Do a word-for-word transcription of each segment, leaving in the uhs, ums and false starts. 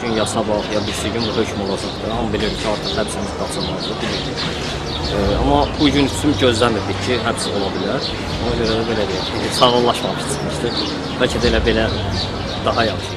gün ya sabah, ya birisi gün hökm olacaqdır. Amma bilir ki, artıq həbsimiz qaçılmazdır, bilirdik. E, amma bu gün üçün gözləmirdik ki, həbs ola bilər. Ona görə də belə deyək ki, sağollaşmamış çıxmışdı. Bəlkə də elə belə daha yaxşı.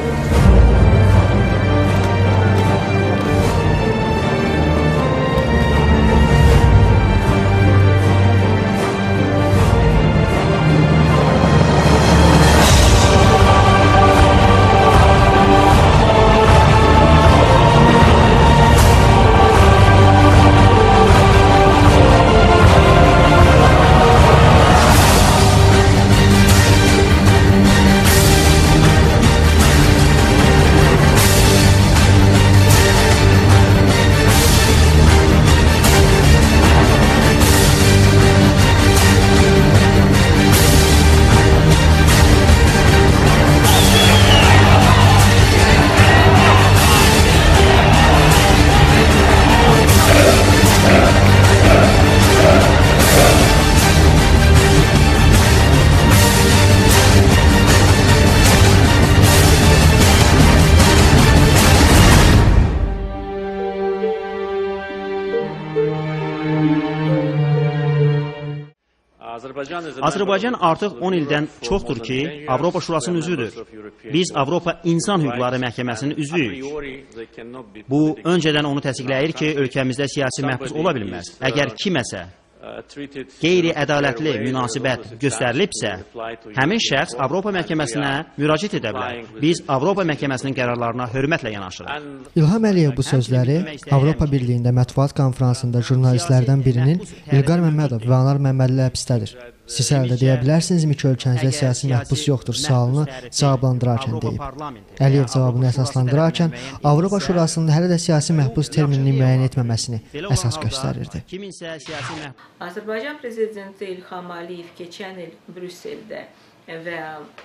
Azərbaycan artıq on ildən çoxdur ki, Avropa Şurasının üzvüdür. Biz Avropa İnsan Hüquqları Məhkəməsinin üzvüyük. Bu, öncədən onu təsdiqləyir ki, ölkəmizdə siyasi məhbus ola bilməz. Əgər kiməsə qeyri-ədalətli münasibət göstərilibsə, həmin şəxs Avropa Məhkəməsinə müraciət edə bilər. Biz Avropa Məhkəməsinin qərarlarına hörmətlə yanaşırıq. İlham Əliyev bu sözləri Avropa Birliyində mətbuat konferansında jurnalistlərdən birinin İlqar Məmmədov və Anar Məmmədli həbsdədir. Siz hələ də deyə bilərsiniz ki, ölkənizdə siyasi məhbus yoxdur sualını cavablandırarkən deyib. Əliyev cavabını əsaslandırarkən Avropa Şurasının hələ də siyasi məhbus terminini müəyyən etməməsini əsas göstərirdi. Azərbaycan Prezidenti İlham Əliyev keçən il Brüsseldə və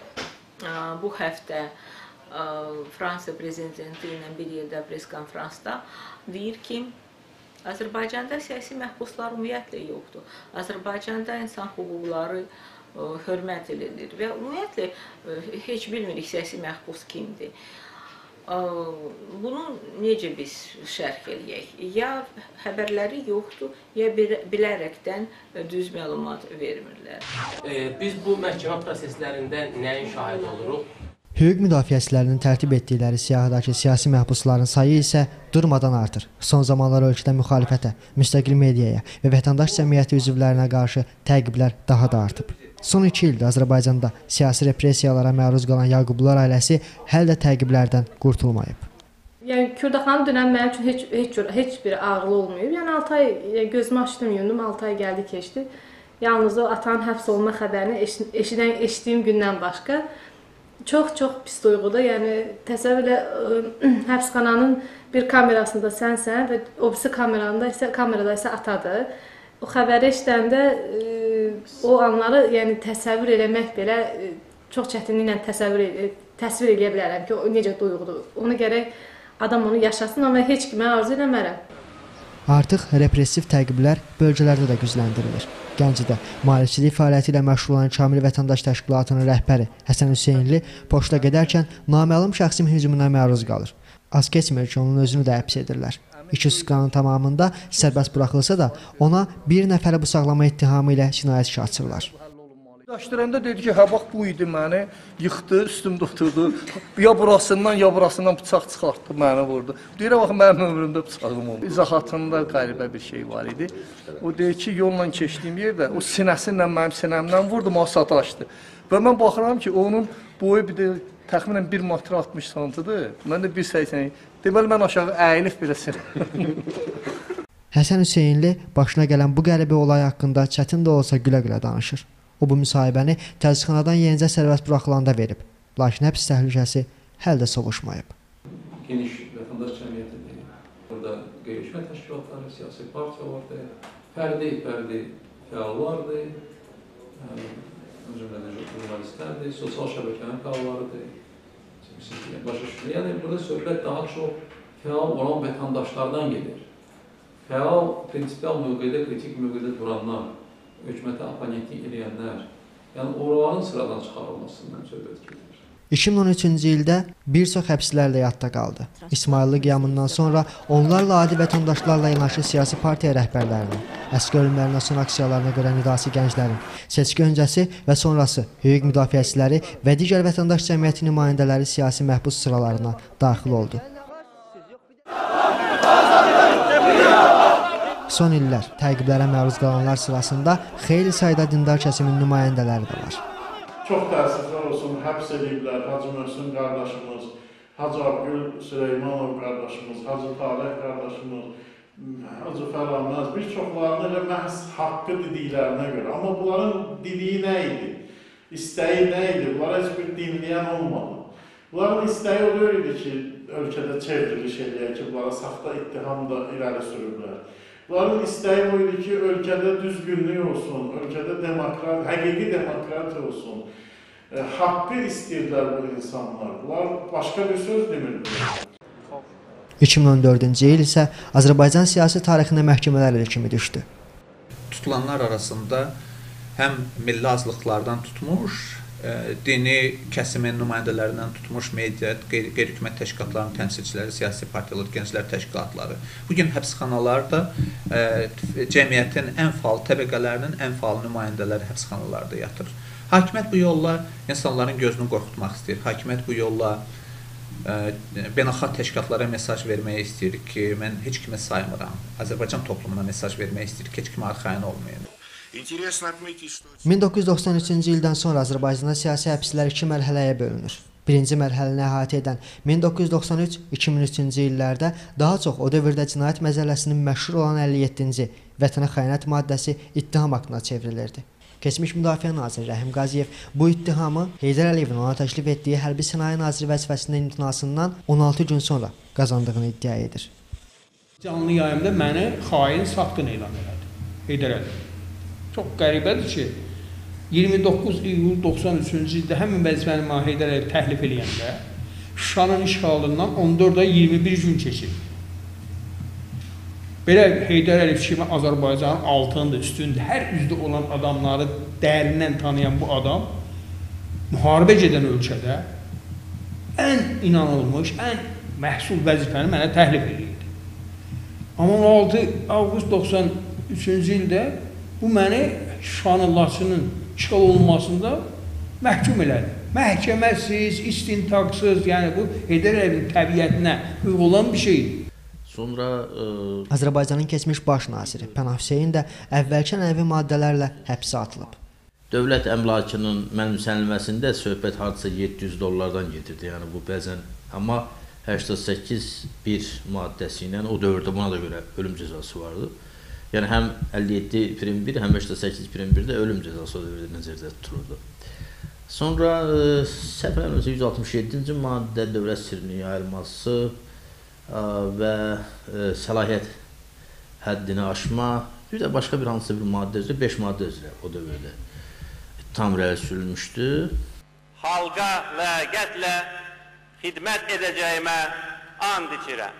bu həftə Fransa Prezidenti ilə bir yerdə pres konferansda deyir ki, Azərbaycanda siyasi məhbuslar ümumiyyətlə yoxdur. Azərbaycanda insan hüquqları hörmət edilir və ümumiyyətlə heç bilmirik siyasi məhbus kimdir. Bunu necə biz şərh eləyək? Ya xəbərləri yoxdur, ya bilərəkdən düz məlumat vermirlər. Biz bu məhkəmə proseslərində nəyin şahid oluruq? Hüquq müdafiəçilərinin tərtib etdikləri siyahıdakı siyasi məhbusların sayı isə durmadan artır. Son zamanlar ölkədə müxalifətə, müstəqil mediaya və vətəndaş cəmiyyəti üzvlərinə qarşı təqiblər daha da artıb. Son iki ildə Azərbaycanda siyasi repressiyalara məruz qalan Yaqublular ailəsi hələ də təqiblərdən qurtulmayıb. Yəni Kürdaxanın dönəmi mənim üçün heç heç heç bir ağrılı olmayıb. Yəni altı ay gözümü açdım, yumdum, altı ay gəldi, keçdi. Yalnız o atanın həbs olma xəbərini eşidən eşitdiyim gündən başqa çox-çox pis duyğudur. Yəni təsəvvür elə həbsxananın bir kamerasında sənsən və o birisi kameranda isə kamerada isə atadır. O xəbəri eşidəndə o anları yəni təsəvvür eləmək belə çox çətinliklə təsəvvür təsvir edə bilərəm ki, o necə duyğudur. Onu gərək adam onu yaşasın, amma heç kimə arzu eləmərəm. Artıq repressiv təqiblər bölgələrdə də gücləndirilir. Gəncədə maarifçilik fəaliyyəti ilə məşğul olan Kamil Vətəndaş Təşkilatının rəhbəri Həsən Hüseynli poçta gedərkən naməlum şəxsin hücumuna məruz qalır. Az keçmir ki, onun özünü də həbs edirlər. İki sutkanın tamamında sərbəst buraxılsa da ona bir nəfəri bıçaqlama ittihamı ilə cinayət işi açırlar. Daşdıranda dedi ki, hə bax bu idi məni, yıxdı, üstümdə oturdu. Ya burasından, ya burasından bıçaq çıxartdı, məni vurdu. Deyirəm, bax, mənim ömrümdə bıçağım oldu. İzahatında qəribə bir şey var idi. O deyir ki, yolla keçdiyim yerdə, o sinəsinlə mənim sinəmdən vurdu, masada açdı. Və mən baxıram ki, onun boyu bir də təxminən bir metr altmış santidir. Mən də bir səksən. Deməli, mən aşağı əyilib biləsin. Həsən Hüseynli başına gələn bu qəribə olay haqqında çətin də olsa gülə-gülə danışır. O bu müsahibəni təzyiqxanadan yenicə sərbəst buraxılanda verib. Lakin həbs təhlükəsi hələ də sovuşmayıb. Geniş vətəndaş cəmiyyətidir. Burada qeyri-rəsmi təşkilatları, siyasi partiyalardır, fərdi, fərdi fəallardır, jurnalistlərdir, sosial şəbəkənin fəallarıdır. Yəni, burada söhbət daha çox fəal olan vətəndaşlardan gedir. Fəal, prinsipial mövqedə, kritik mövqedə duranlar, hökumətə oponentlik edənlər, yəni oraların sıradan çıxarılmasından söhbət gedir. iki min on üçüncü ildə bir çox həbslərlə yadda qaldı. İsmailli qiyamından sonra onlarla adi vətəndaşlarla yanaşı siyasi partiya rəhbərlərinin, əskər ölümlərinə son aksiyalarına görə nidası gənclərin, seçki öncəsi və sonrası hüquq müdafiəçiləri və digər vətəndaş cəmiyyəti nümayəndələri siyasi məhbus sıralarına daxil oldu. Son illər təqiblərə məruz qalanlar sırasında xeyli sayda dindar kəsimin nümayəndələri də var. Çox təəssüflər olsun, həbs ediblər Hacı Möhsün qardaşımız, Hacı Abgül Süleymanov qardaşımız, Hacı Talih qardaşımız, Hacı Fərəməz, bir çoxlarını elə məhz haqqı dediklərinə görə. Amma bunların dediyi nə idi? İstəyi nə idi? Bunlara heç bir dinləyən olmadı. Bunların istəyi o idi ki, ölkədə çevriliş eləyək ki, bunlara saxta ittiham da irəli sürüblər. Bunların istəyi o idi ki, ölkədə düzgünlük olsun, ölkədə demokrat, həqiqi demokratiya olsun. E, haqqı istəyirlər bu insanlar. Bunlar başqa bir söz demirdilər. iki min on dördüncü il isə Azərbaycan siyasi tarixində məhkəmələr ilkimi düşdü. Tutulanlar arasında həm milli azlıqlardan tutmuş, e, dini kəsimin nümayəndələrindən tutmuş media, qeyri-hökumət təşkilatlarının təmsilçiləri, siyasi partiyalar, gənclər təşkilatları. Bugün həbsxanalarda e, cəmiyyətin ən faal təbəqələrinin ən faal nümayəndələri həbsxanalarda yatır. Hakimiyyət bu yolla insanların gözünü qorxutmaq istəyir. Hakimiyyət bu yolla e, beynəlxalq təşkilatlara mesaj verməyə istəyir ki, mən heç kimi saymıram. Azərbaycan toplumuna mesaj verməyə istəyir ki, heç kimi arxayın olmayın. min doqquz yüz doxsan üçüncü ildən sonra Azərbaycanda siyasi həbslər iki mərhələyə bölünür. Birinci mərhələni əhatə edən min doqquz yüz doxsan üç iki min üçüncü illərdə daha çox o dövrdə cinayət məcəlləsinin məşhur olan əlli yeddinci vətənə xəyanət maddəsi ittiham aktına çevrilirdi. Keçmiş Müdafiə naziri Rəhim Qaziyev bu ittihamı Heydər Əliyevin ona təklif etdiyi hərbi sənaye naziri vəzifəsindən imtinasından on altı gün sonra qazandığını iddia edir. Canlı yayımda məni xain satqın elan elədi Heydər Əliyev. Çox qəribədir ki, iyirmi doqquz iyul doxsan üçüncü ildə həmin vəzifəni mənə Heydər Əliyev təklif eləyəndə Şuşanın işğalından on dörd ay iyirmi bir gün keçir. Belə Heydər Əliyev kimi Azərbaycanın altında, üstündə, hər üzdə olan adamları dərindən tanıyan bu adam müharibə gedən ölkədə ən inanılmış, ən məhsul vəzifəni mənə təklif edirdi. Amma on altı avqust doxsan üçüncü ildə bu məni Şuşanın, Laçının işğal olunmasında məhkum elədi. Məhkəməsiz, istintaqsız, yəni bu Heydər Əliyevin təbiətinə uyğun olan bir şeydir. Sonra ə... Azərbaycanın keçmiş baş naziri Pənah Hüseyn də əvvəlki ənəvi maddələrlə həbsə atılıb. Dövlət əmlakının mənimsənilməsində söhbət hardasa yeddi yüz dollardan gedirdi. Yəni bu bəzən, amma səksən səkkiz bir maddəsi ilə o dövrdə buna da görə ölüm cəzası vardı. Yəni həm əlli yeddi prim bir, həm səksən səkkiz prim birdə ölüm cəzası o dövrdə nəzərdə tutulurdu. Sonra səhv eləmirəmsə yüz altmış yeddinci maddə dövlət sirrinin yayılması və e, səlahiyyət həddini aşma, bir də başqa bir hansısa bir maddə üzrə, beş maddə üzrə o dövrdə tam irəli sürülmüşdü. Xalqa ləyaqətlə xidmət edəcəyimə and içirəm.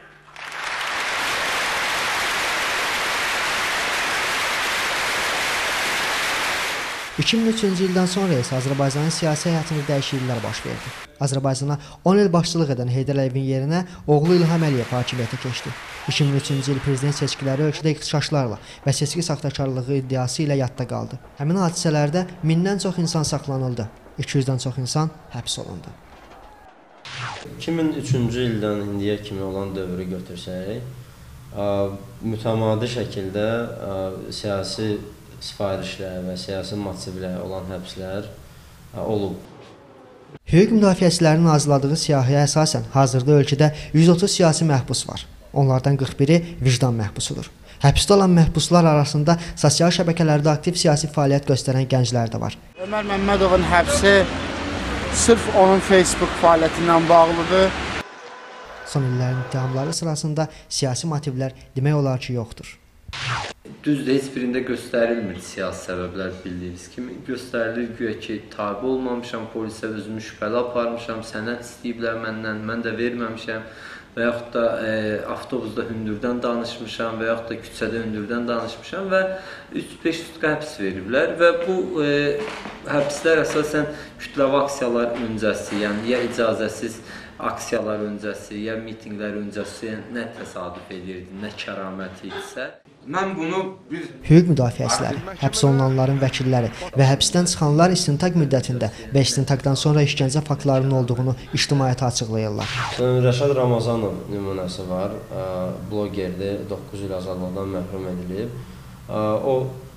iki min üçüncü ildən sonra isə Azərbaycanın siyasi həyatında dəyişikliklər baş verdi. Azərbaycana on il başçılıq edən Heydər Əliyevin yerinə oğlu İlham Əliyev hakimiyyətə keçdi. iki min üçüncü il prezident seçkiləri ölkədə ixtişaşlarla və seçki saxtakarlığı iddiası ilə yadda qaldı. Həmin hadisələrdə mindən çox insan saxlanıldı, iki yüzdən çox insan həbs olundu. iki min üçüncü ildən indiyə kimi olan dövrü götürsək, mütəmadi şəkildə siyasi sifarişlər və siyasi motivlə olan həbslər olub. Hüquq müdafiəçilərinin hazırladığı siyahıya əsasən hazırda ölkədə yüz otuz siyasi məhbus var. Onlardan qırx biri vicdan məhbusudur. Həbsdə olan məhbuslar arasında sosial şəbəkələrdə aktiv siyasi fəaliyyət göstərən gənclər də var. Ömər Məmmədovun həbsi sırf onun Facebook fəaliyyətindən bağlıdır. Son illərin ittihamları sırasında siyasi motivlər demək olar ki, yoxdur. Düzdür, heç birində göstərilmir siyasi səbəblər bildiyiniz kimi. Göstərilir güya ki, tabi olmamışam, polisə özümü şübhəli aparmışam, sənəd istəyiblər məndən, mən də verməmişəm. və yaxud da e, avtobusda hündürdən danışmışam və yaxud da küçədə hündürdən danışmışam və üç beş sutka həbs veriblər və bu e, həbslər əsasən kütləvi aksiyalar öncəsi, yəni ya icazəsiz aksiyalar öncəsi, ya mitinqlər öncəsi nə təsadüf edirdi, nə kəraməti idisə. Mən bunu bir Hüquq müdafiəçiləri, həbs olunanların vəkilləri və həbsdən çıxanlar istintaq müddətində və istintaqdan sonra işgəncə faktlarının olduğunu ictimaiyyətə açıqlayırlar. Rəşad Ramazanov nümunəsi var. Blogerdir, doqquz il azadlıqdan məhrum edilib. O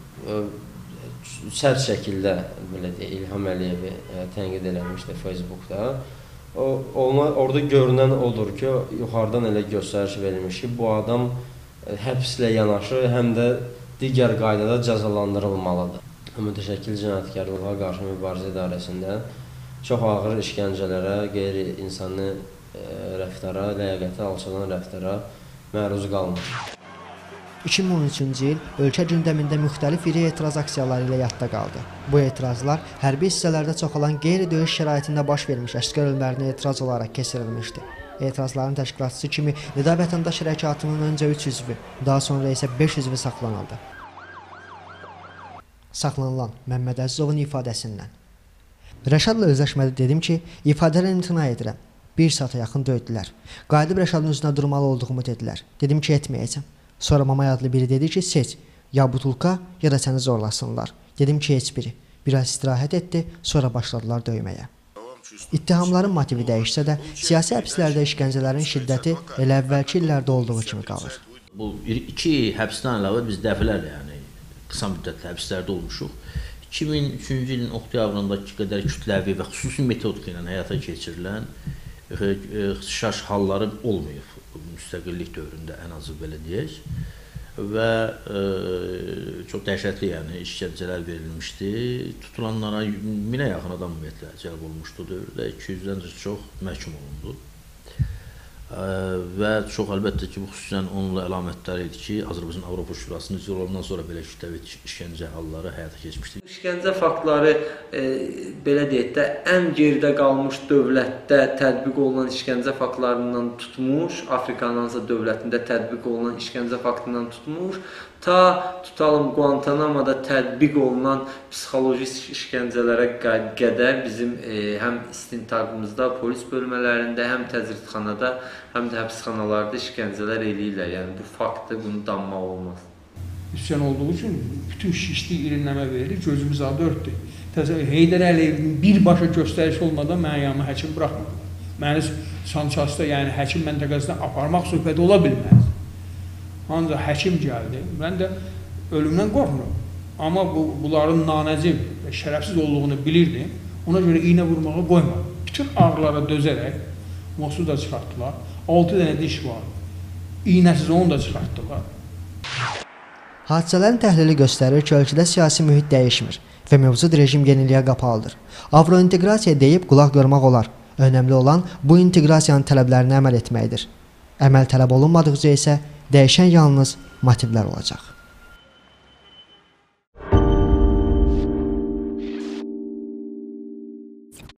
sərt şəkildə belə deyək, İlham Əliyevi tənqid eləmişdi Facebookda. O, orada görünən odur ki, yuxarıdan elə göstəriş verilmiş ki, bu adam həbslə yanaşı, həm də digər qaydada cəzalandırılmalıdır. Mütəşəkkil cinayətkarlığa qarşı mübarizə idarəsində çox ağır işgəncələrə, qeyri-insani rəftara, ləyaqətə alçalan rəftara məruz qalmış. iki min on üçüncü il ölkə gündəmində müxtəlif iri etiraz aksiyaları ilə yadda qaldı. Bu etirazlar hərbi hissələrdə çoxalan qeyri-döyüş şəraitində baş vermiş əsgər ölümlərinə etiraz olaraq keçirilmişdi. Etirazların təşkilatçısı kimi Nida Vətəndaş Hərəkatının öncə üç üzvü, daha sonra isə beş üzvü saxlanıldı. Saxlanılan Məmməd Əzizovun ifadəsindən. Rəşadla özləşmədə dedim ki, ifadədən imtina edirəm. Bir saata yaxın döydülər. Qayıdıb Rəşadın üzünə durmalı olduğumu dedilər. Dedim ki, etməyəcəm. Sonra Mamay adlı biri dedi ki, seç, ya butulka, ya da səni zorlasınlar. Dedim ki, heç biri. Biraz istirahət etdi, sonra başladılar döyməyə. İttihamların motivi dəyişsə də, siyasi həbslərdə işgəncələrin şiddəti elə əvvəlki illərdə olduğu kimi qalır. Bu iki həbsdən əlavə biz dəfələrlə, yəni qısa müddətli həbslərdə olmuşuq. iki min üçüncü ilin oktyabrındakı qədər kütləvi və xüsusi metodika ilə həyata keçirilən şaş halları olmayıb. Müstəqillik dövründə ən azı belə deyək və e, çox dəhşətli yəni işgəncələr verilmişdi. Tutulanlara minə yaxın adam ümumiyyətlə cəlb olmuşdu dövrdə, iki yüzdən çox məhkum olundu. E, və çox əlbəttə ki, bu xüsusən onunla əlamətlər idi ki, Azərbaycan Avropa Şurasının üzvü olandan sonra belə kütləvi işgəncə halları həyata keçmişdi. İşgəncə faktları e, belə deyək də ən geridə qalmış dövlətdə tətbiq olunan işgəncə faktlarından tutmuş, Afrikanın hansısa dövlətində tətbiq olunan işgəncə faktından tutmuş, ta tutalım Guantanamo'da tətbiq olunan psixoloji işgəncələrə qədər bizim e, həm istintaqımızda, polis bölmələrində, həm təcridxanada, həm də həbsxanalarda işgəncələr eləyirlər. Yəni bu faktı, bunu danmaq olmaz. Üsyan olduğu üçün bütün şişli irinləmə verilir, gözümüz adı örtdü. Heydər Əliyevin birbaşa göstəriş olmadan mənə yanıma həkim buraxmadılar. Məni Sançasda, yəni həkim məntəqəsində aparmaq söhbəti ola bilməz. Ancaq həkim gəldi, mən də ölümdən qorxmuram. Amma bu, bunların nanəcib və şərəfsiz olduğunu bilirdim, ona görə iynə vurmağa qoymadım. Bütün ağrılara dözərək Mosu da çıxartdılar, altı dənə diş var, iynəsiz onu da çıxartdılar. Hadisələrin təhlili göstərir ki, ölkədə siyasi mühit dəyişmir və mövcud rejim yeniliyə qapalıdır. Avrointeqrasiya deyib qulaq görmək olar. Önəmli olan bu inteqrasiyanın tələblərinə əməl etməkdir. Əməl tələb olunmadıqca isə dəyişən yalnız motivlər olacaq.